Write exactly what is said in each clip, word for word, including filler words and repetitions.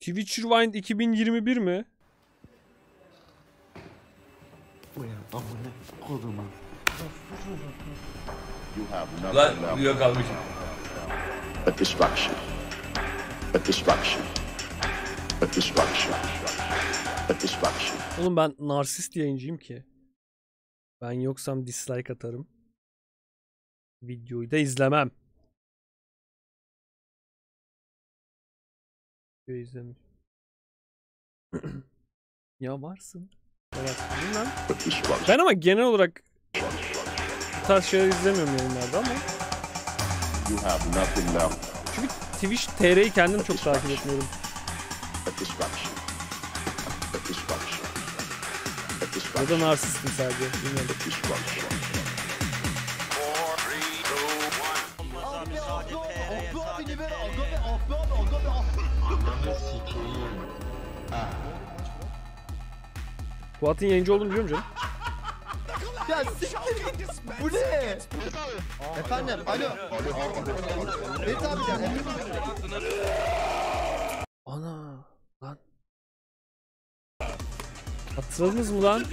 Twitch Rewind iki bin yirmi bir mi? Lan uyuyakalmış. A distraction. A distraction. A distraction. A distraction. Oğlum ben narsist yayıncıyım ki. Ben yoksam dislike atarım. Videoyu da izlemem. Videoyu izlemiş. Ya varsın. Evet, lan. A distraction. Ben ama genel olarak bu tarz şeyler izlemiyorum yayınlarda ama. You have nothing left. Çünkü Twitch T R'yi kendim çok takip etmiyorum. A distraction. A distraction. A Ya distraction. da narsistim sadece. Bilmiyorum. A distraction. Fuat'ın yayıncı olduğunu biliyorum canım. Ya siktir git. Bu ne? Efendim, alo. Ferit abi gel. Ana lan. Hatırladınız mı lan?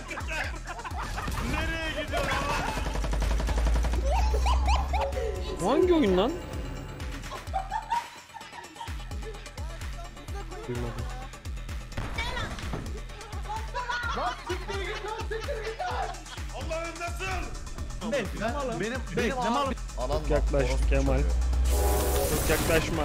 Bu hangi oyun lan? Duymadım. Benim benim abi. Çok yaklaş Kemal. Çok yaklaşma.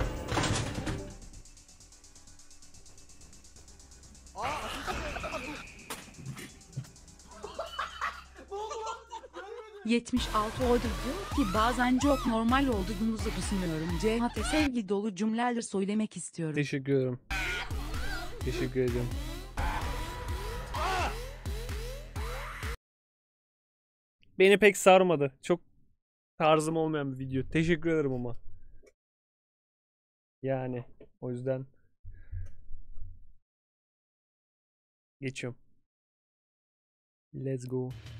yetmiş altı order diyor ki bazen çok normal olduğunuzu düşünüyorum. C H T sevgi dolu cümleler söylemek istiyorum. Teşekkür ederim. Teşekkür ederim. Beni pek sarmadı. Çok tarzım olmayan bir video. Teşekkür ederim ama. Yani o yüzden geçiyorum. Let's go.